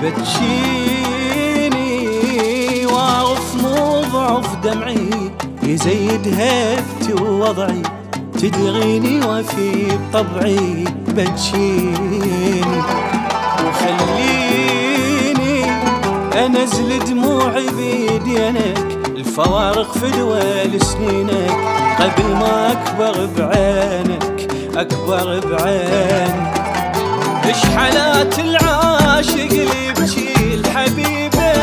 بتشيني واعرف مو ضعف دمعي يزيد هيبتي ووضعي، تدغيني وفي بطبعي بتشيني وخليني انزل دموعي بيدينك، الفوارق في دوال سنينك قبل ما اكبر بعينك، اكبر بعينك. ايش حالات العاشق اللي يبكي الحبيبه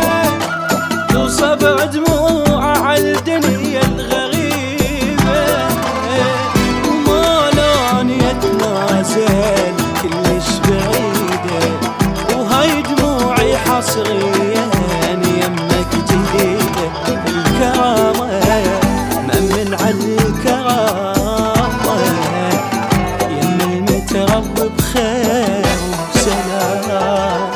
وصبع دموعه على الدنيا الغريبه، وما لون يتنازل كلش بعيده، وهاي دموعي حصريا يمك جديده. الكرامه مأمن على الكرامه يم المتربي بخير وسلامه.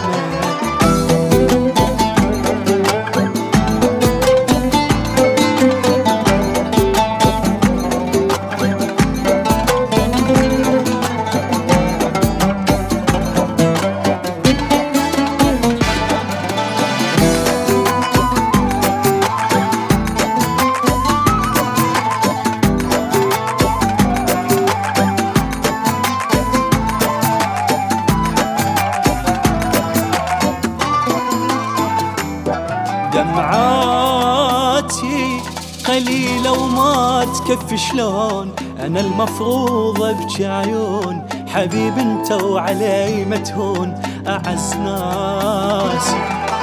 دمعاتي قليلة وما تكفي شلون أنا المفروض أبكي عيون حبيب انت وعلي متهون، أعز ناسي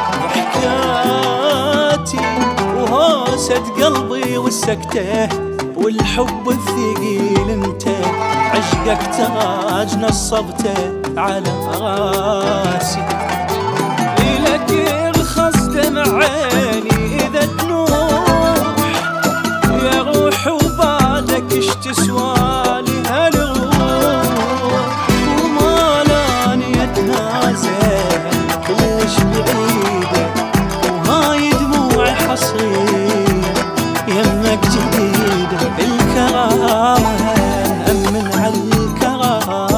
ضحكاتي وهوسة قلبي والسكتة والحب الثقيل انت، عشقك تاج نصبته على راسي. إلك يرخص دمع عيني إذا تنوح يا روح، وبعدك ايش تسوالي هالروح، وما لاني اتنازل كلش بعيدة، وهاي دموعي حصرية يمك جديدة. الكرامة أمن على الكرامة